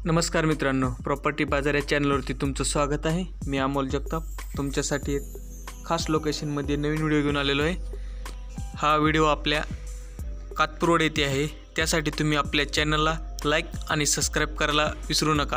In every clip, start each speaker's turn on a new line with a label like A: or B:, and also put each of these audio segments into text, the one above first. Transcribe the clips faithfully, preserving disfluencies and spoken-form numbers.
A: नमस्कार मित्रांनो, प्रॉपर्टी बाजार या चॅनलवरती तुमचं स्वागत आहे। मी अमोल जगताप तुमच्यासाठी एक खास लोकेशनमध्ये नवीन व्हिडिओ घेऊन आलेलो आहे। हा व्हिडिओ आपल्या कातपूर रोड येथे आहे, त्यासाठी तुम्ही आपल्या चॅनलला लाईक आणि सबस्क्राइब करायला विसरू नका।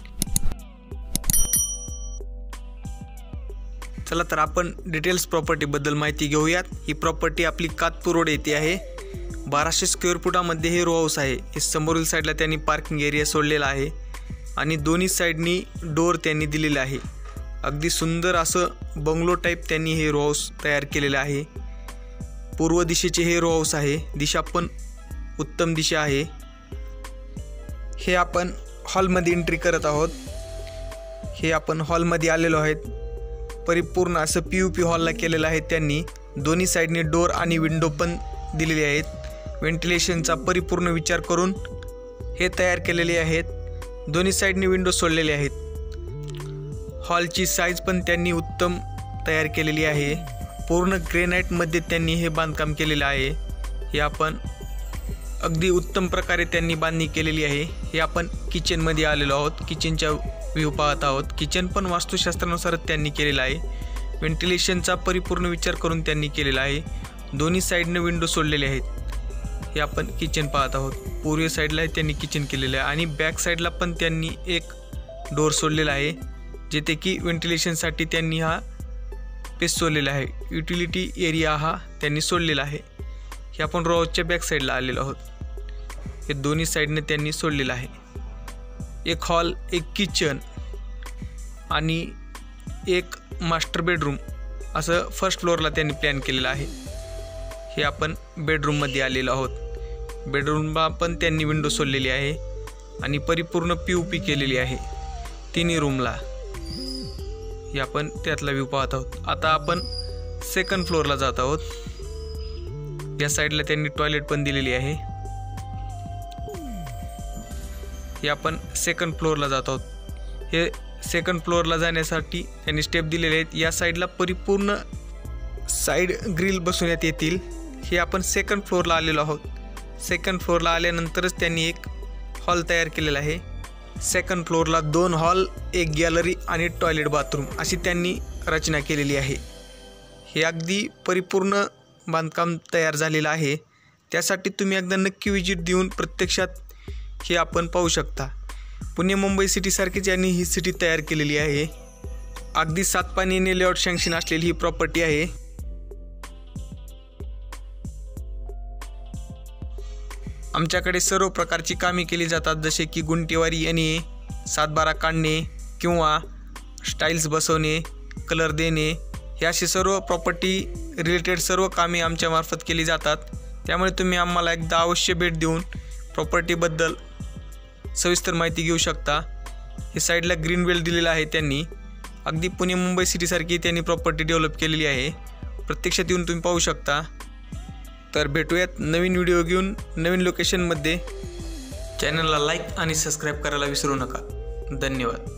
A: चला तर आपण डिटेल्स प्रॉपर्टीबद्दल माहिती घेऊयात। ही प्रॉपर्टी आपली कातपूर रोड येथे आहे। बाराशे स्क्वेअर फुटामध्ये हे रो हाऊस आहे। हे समोरील साईडला त्यांनी पार्किंग एरिया सोडलेला आहे आणि दोन्ही साईडनी डोर त्यांनी दिलेले आहे। अगदी सुंदर असं बंगलो टाईप त्यांनी हे रो हाऊस तयार केलेले आहे। पूर्व दिशेचे हे रो हाऊस आहे। दिशा पण उत्तम दिशा आहे। हे आपण हॉलमध्ये एंट्री करत आहोत। हे आपण हॉलमध्ये आलेलो आहेत। परिपूर्ण असं पी यू पी हॉलला केलेलं आहे त्यांनी। दोन्ही साईडने डोर आणि विंडो पण दिलेले आहेत। व्हेंटिलेशनचा परिपूर्ण विचार करून हे तयार केलेले आहेत। दोन्ही साईडने विंडो सोडलेले आहेत। हॉलची साईज पण त्यांनी उत्तम तयार केलेली आहे। पूर्ण ग्रेनाइटमध्ये त्यांनी हे बांधकाम केलेलं आहे। हे आपण अगदी उत्तम प्रकारे त्यांनी बांधणी केलेली आहे। हे आपण किचनमध्ये आलेलो आहोत। किचनच्या व्ह्यू पाहत आहोत। किचन पण वास्तुशास्त्रानुसारच त्यांनी केलेलं आहे। व्हेंटिलेशनचा परिपूर्ण विचार करून त्यांनी केलेला आहे। दोन्ही साईडने विंडो सोडलेले आहेत। हे आपण किचन पाहत आहोत। पूर्व साईडला त्यांनी किचन केलेलं आहे आणि बॅक साईडला पण त्यांनी एक डोर सोडलेला आहे, जिथे की व्हेंटिलेशनसाठी त्यांनी हा स्पेस सोडलेला आहे। युटिलिटी एरिया हा त्यांनी सोडलेला आहे। हे आपण रो हाऊसच्या बॅक साईडला आलेलो आहोत। हे दोन्ही साईडने त्यांनी सोडलेलं आहे। एक हॉल, एक किचन आणि एक मास्टर बेडरूम असं फर्स्ट फ्लोअरला त्यांनी प्लॅन केलेलं आहे। हे आपण बेडरूममध्ये आलेलो आहोत। बेडरूमला पण त्यांनी विंडो सोडलेली आहे आणि परिपूर्ण पी यू पी केलेली आहे तिन्ही रूमला। हे आपण त्यातला व्ह्यू पाहत आहोत। आता आपण सेकंड फ्लोअरला जात आहोत। या साईडला त्यांनी टॉयलेट पण दिलेली आहे। हे आपण सेकंड फ्लोअरला जात आहोत। हे सेकंड फ्लोअरला जाण्यासाठी त्यांनी स्टेप दिलेले आहेत। या साईडला परिपूर्ण साईड ग्रिल बसवण्यात येतील। हे आपण सेकंड फ्लोअरला आलेलो आहोत। सेकंड फ्लोअरला आल्यानंतरच त्यांनी एक हॉल तयार केलेला आहे। सेकंड फ्लोअरला दोन हॉल, एक गॅलरी आणि टॉयलेट बाथरूम अशी त्यांनी रचना केलेली आहे। हे अगदी परिपूर्ण बांधकाम तयार झालेलं आहे। त्यासाठी तुम्ही एकदा नक्की विजिट देऊन प्रत्यक्षात हे आपण पाहू शकता। पुणे मुंबई सिटीसारखीच यांनी ही सिटी तयार केलेली आहे। अगदी सात पाणीने लेआउट सँक्शन असलेली ही प्रॉपर्टी आहे। आमच्याकडे सर्व प्रकारची कामे केली जातात, जसे की गुंटेवारी येणे, सातबारा काढणे किंवा स्टाईल्स बसवणे, कलर देणे, हे असे सर्व प्रॉपर्टी रिलेटेड सर्व कामे आमच्यामार्फत केली जातात। त्यामुळे तुम्ही आम्हाला एकदा अवश्य भेट देऊन प्रॉपर्टीबद्दल सविस्तर माहिती घेऊ शकता। हे साईडला ग्रीन बेल्ट दिलेला आहे त्यांनी। अगदी पुणे मुंबई सिटीसारखी त्यांनी प्रॉपर्टी डेव्हलप केलेली आहे। प्रत्यक्षात येऊन तुम्ही पाहू शकता। तर भेटूयात नवीन व्हिडिओ घेऊन नवीन लोकेशनमध्ये। चॅनलला लाईक आणि सबस्क्राईब करायला विसरू नका। धन्यवाद।